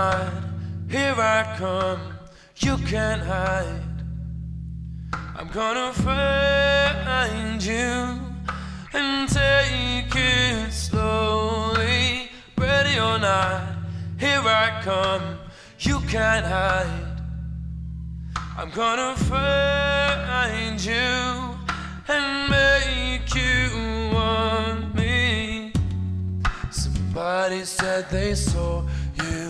not, here I come, you can't hide. I'm gonna find you and take it slowly. Ready or not, here I come, you can't hide. I'm gonna find you and make you want me. Somebody said they saw you,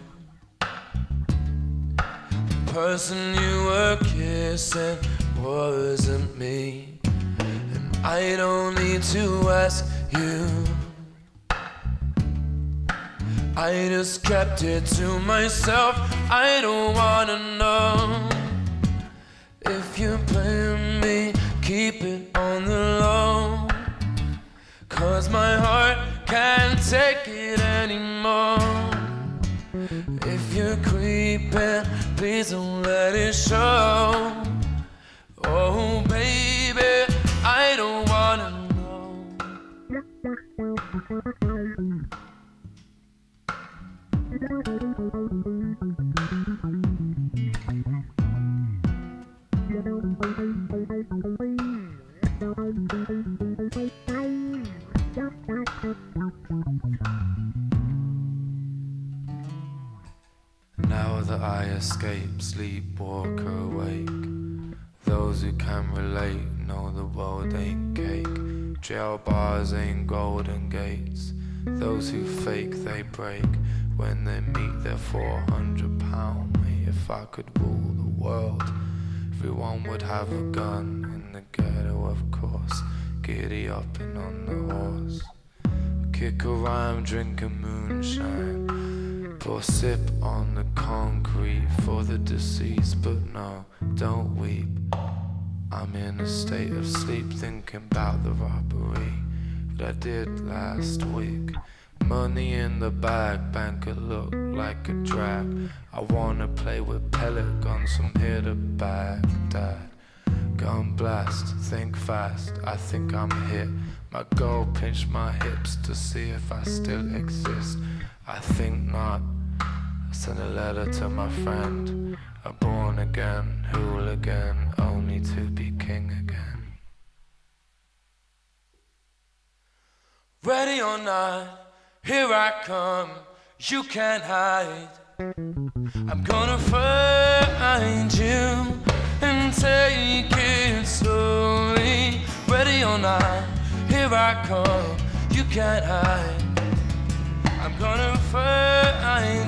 the person you were kissing wasn't me. And I don't need to ask you, I just kept it to myself. I don't wanna know if you're playing me, keep it on the low, 'cause my heart can't take it anymore. If you're creeping, please don't let it show. Oh baby, I don't wanna know. Now that I escape, sleep, walk or awake, those who can relate know the world ain't cake. Jail bars ain't golden gates. Those who fake, they break when they meet their 400-pound mate. If I could rule the world, everyone would have a gun in the ghetto, of course. Giddy up and on the horse, kick a rhyme, drink a moonshine, pour a sip on the concrete for the deceased. But no, don't weep, I'm in a state of sleep, thinking about the robbery that I did last week. Money in the bag, banker look like a drag. I wanna play with pellet guns from here to Baghdad. Gun blast, think fast, I think I'm hit. My goal, pinch my hips to see if I still exist. I think not. I sent a letter to my friend, a born again hooligan, only to be king again. Ready or not, here I come, you can't hide. I'm gonna find you and take it slowly. Ready or not, here I come, you can't hide. I'm gonna find